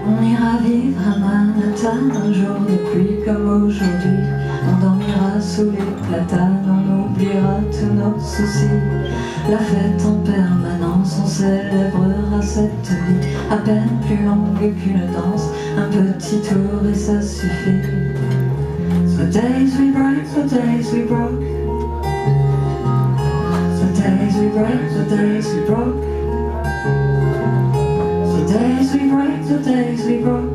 On ira vivre à Manhattan un jour de pluie comme aujourd'hui. On dormira sous les platanes, on oubliera tous nos soucis. La fête en permanence, on célébrera cette vie à peine plus longue qu'une danse, un petit tour et ça suffit. The days we break, the days we broke. The days we break, the days we broke. The days we break, the days we broke.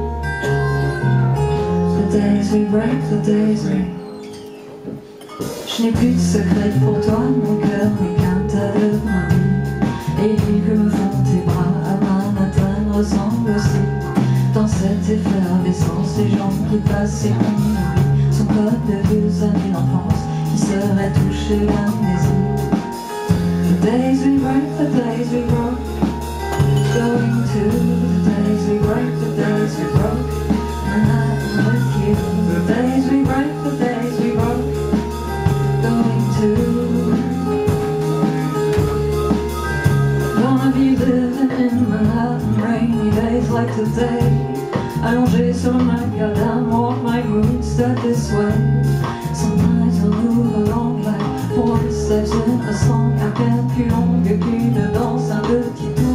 The days we break, the days we... Je n'ai plus de secret pour toi, mon cœur n'est qu'un tas de brindilles. Et l'île que me font tes bras à Manhattan ressemble aussi. Dans cette effervescence, les gens qui passent et qu'on oublie sont comme de vieux amis d'enfance qui seraient touchés d'amnésie. The days we break, the days we broke. Going to the days we break, the days we broke. Manhattan with you. The days we break, the days we broke. Going to. Gonna be living in Manhattan, rainy days like today. Allongé sur le macadam, walk my roots that this way. Sometimes I'll move along like 4 steps in a song, à peine plus longue qu'une danse, un petit tour.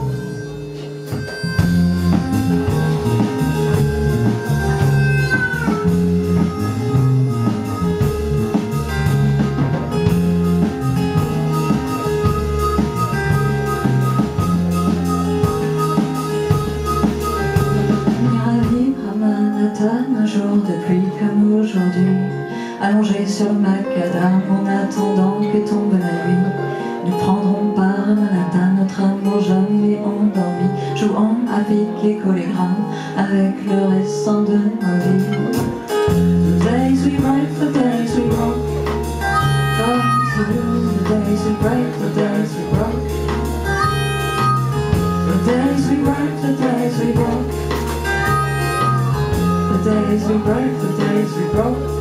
Un jour de pluie comme aujourd'hui, allongé sur le macadam en attendant que tombe la nuit. Nous prendrons part à Manhattan, notre amour jamais endormi, jouant avec les colligrammes avec le restant de nos vies. The days we break, the days we broke. Going to the days we break, the days we broke. The days we break, the days we broke. The days we break, the days we broke.